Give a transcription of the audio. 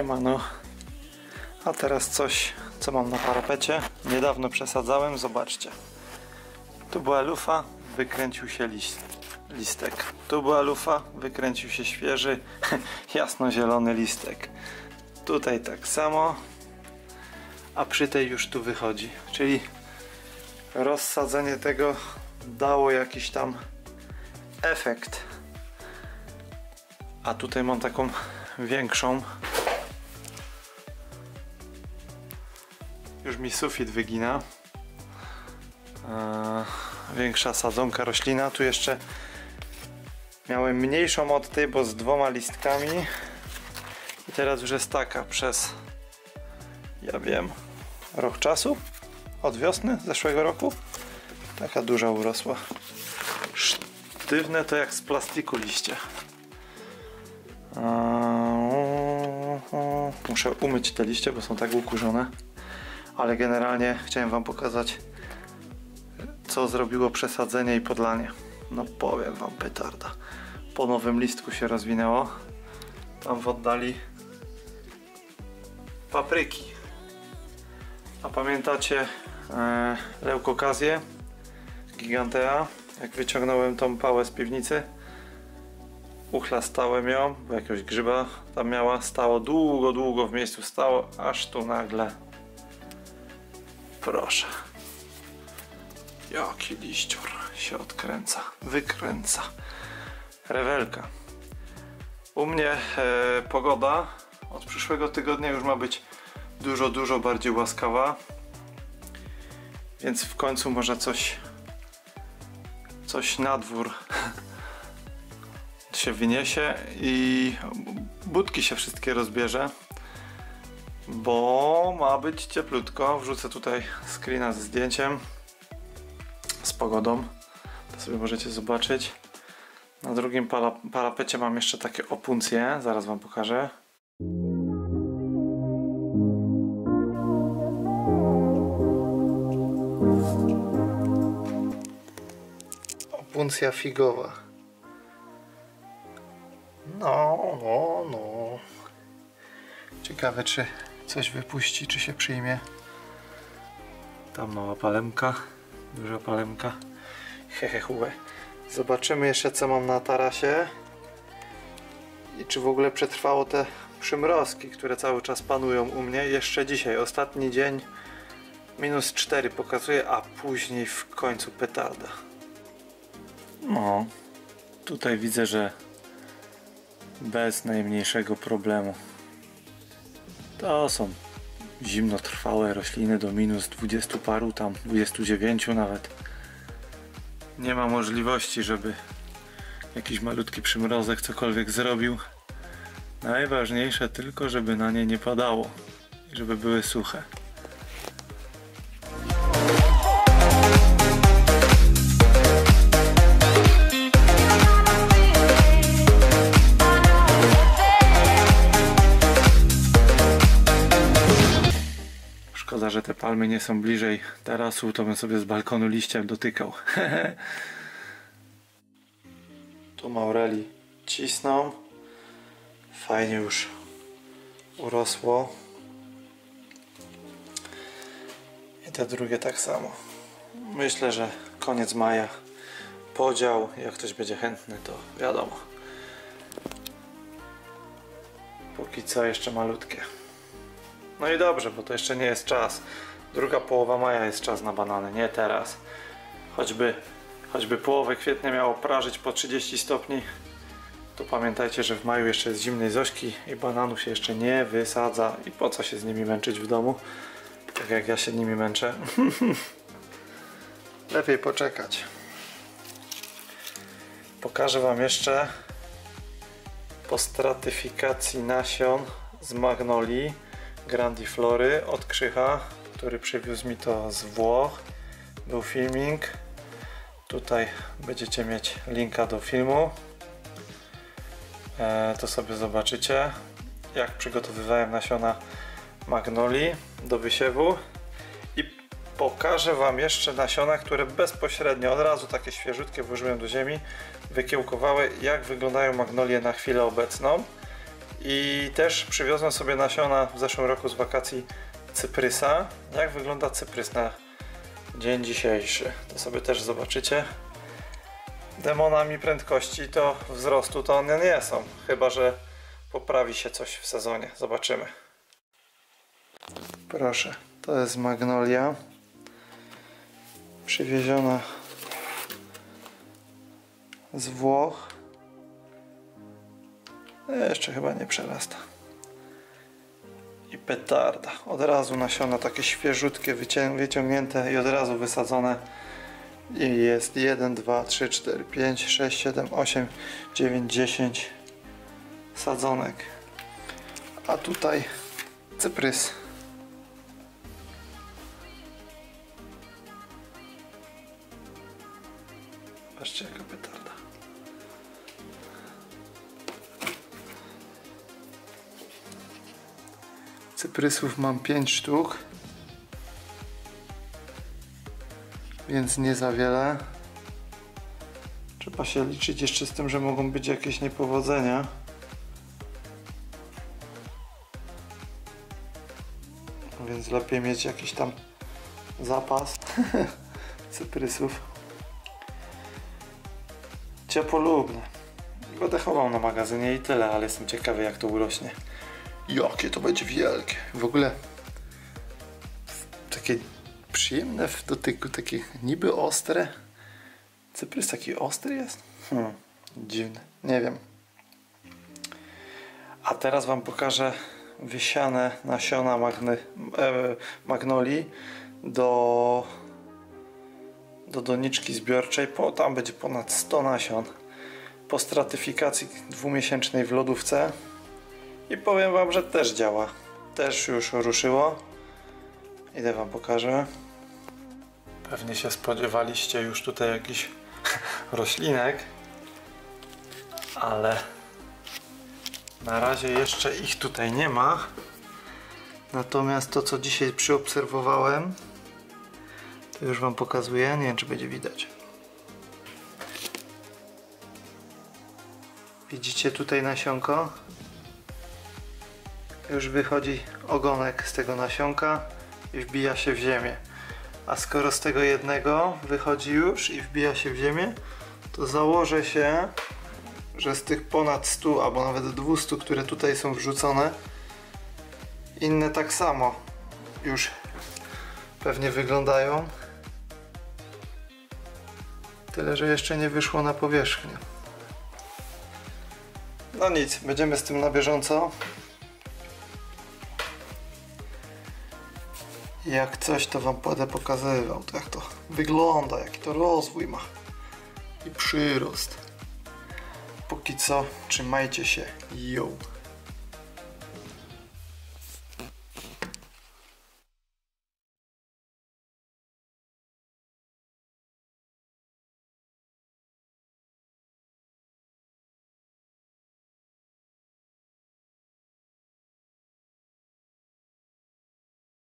Siemano. A teraz coś, co mam na parapecie. Niedawno przesadzałem, zobaczcie. Tu była lufa, wykręcił się listek. Tu była lufa, wykręcił się świeży, jasnozielony listek. Tutaj tak samo, a przy tej już tu wychodzi. Czyli rozsadzenie tego dało jakiś tam efekt. A tutaj mam taką większą. Już mi sufit wygina. Większa sadzonka roślina. Tu jeszcze miałem mniejszą od tej, bo z 2 listkami. I teraz już jest taka przez, ja wiem, rok czasu. Od wiosny zeszłego roku. Taka duża urosła. Sztywne to jak z plastiku liście. Muszę umyć te liście, bo są tak ukurzone. Ale generalnie chciałem wam pokazać, co zrobiło przesadzenie i podlanie. No powiem wam, petarda. Po nowym listku się rozwinęło. Tam w oddali papryki. A pamiętacie leukokazję gigantea? Jak wyciągnąłem tą pałę z piwnicy, uchlastałem ją, bo jakiegoś grzyba tam miała. Stało długo w miejscu, stało, aż tu nagle, proszę, jaki liścior się odkręca, wykręca. Rewelka. U mnie pogoda od przyszłego tygodnia już ma być dużo bardziej łaskawa, więc w końcu może coś na dwór się wyniesie i budki się wszystkie rozbierze, bo ma być cieplutko. Wrzucę tutaj screena ze zdjęciem, z pogodą, to sobie możecie zobaczyć. Na drugim parapecie mam jeszcze takie opuncje, zaraz wam pokażę. Opuncja figowa. No. Ciekawe, czy coś wypuści, czy się przyjmie. Tam mała palemka, duża palemka. Hehehe. Zobaczymy jeszcze, co mam na tarasie. I czy w ogóle przetrwało te przymrozki, które cały czas panują u mnie. Jeszcze dzisiaj, ostatni dzień, -4 pokazuje, a później w końcu petarda. No, tutaj widzę, że bez najmniejszego problemu. To są zimnotrwałe rośliny do -20 paru, tam 29 nawet. Nie ma możliwości, żeby jakiś malutki przymrozek cokolwiek zrobił. Najważniejsze tylko, żeby na nie nie padało i żeby były suche. Szkoda, że te palmy nie są bliżej tarasu, to bym sobie z balkonu liściem dotykał. Tu maureli cisną. Fajnie już urosło. I te drugie tak samo. Myślę, że koniec maja. Podział, jak ktoś będzie chętny, to wiadomo. Póki co jeszcze malutkie. No i dobrze, bo to jeszcze nie jest czas. Druga połowa maja jest czas na banany, nie teraz. Choćby połowę kwietnia miało prażyć po 30 stopni, to pamiętajcie, że w maju jeszcze jest zimnej zośki i bananów się jeszcze nie wysadza. I po co się z nimi męczyć w domu? Tak jak ja się nimi męczę. Lepiej poczekać. Pokażę wam jeszcze po stratyfikacji nasion z magnolii grandiflory od Krzycha, który przywiózł mi to z Włoch. Był filming. Tutaj będziecie mieć linka do filmu. To sobie zobaczycie, jak przygotowywałem nasiona magnolii do wysiewu. I pokażę wam jeszcze nasiona, które bezpośrednio, od razu takie świeżutkie włożyłem do ziemi, wykiełkowały, jak wyglądają magnolie na chwilę obecną. I też przywiozłem sobie nasiona w zeszłym roku z wakacji cyprysa. Jak wygląda cyprys na dzień dzisiejszy, to sobie też zobaczycie. Demonami prędkości to wzrostu to one nie są, chyba że poprawi się coś w sezonie. Zobaczymy. Proszę, to jest magnolia przywieziona z Włoch. Jeszcze chyba nie przerasta. I petarda. Od razu nasiona takie świeżutkie, wyciągnięte i od razu wysadzone. I jest 1, 2, 3, 4, 5, 6, 7, 8, 9, 10 sadzonek. A tutaj cyprys. Patrzcie, jaka petarda. Cyprysów mam 5 sztuk, więc nie za wiele. Trzeba się liczyć jeszcze z tym, że mogą być jakieś niepowodzenia. Więc lepiej mieć jakiś tam zapas cyprysów. Ciepłolubne. Będę chował na magazynie i tyle, ale jestem ciekawy, jak to urośnie. Jakie to będzie wielkie. W ogóle takie przyjemne w dotyku, takie niby ostre. Cyprys taki ostry jest? Dziwne, nie wiem. A teraz wam pokażę wysiane nasiona magnolii do doniczki zbiorczej. Tam będzie ponad 100 nasion po stratyfikacji 2-miesięcznej w lodówce. I powiem wam, że też działa. Też już ruszyło. Idę wam pokażę. Pewnie się spodziewaliście już tutaj jakichś roślinek, ale na razie jeszcze ich tutaj nie ma. Natomiast to, co dzisiaj przyobserwowałem, to już wam pokazuję. Nie wiem, czy będzie widać. Widzicie tutaj nasionko? Już wychodzi ogonek z tego nasionka i wbija się w ziemię. A skoro z tego jednego wychodzi już i wbija się w ziemię, to założę się, że z tych ponad 100 albo nawet 200, które tutaj są wrzucone, inne tak samo już pewnie wyglądają. Tyle, że jeszcze nie wyszło na powierzchnię. No nic, będziemy z tym na bieżąco. Jak coś, to wam będę pokazywał, jak to wygląda, jaki to rozwój ma i przyrost. Póki co, trzymajcie się. Yo!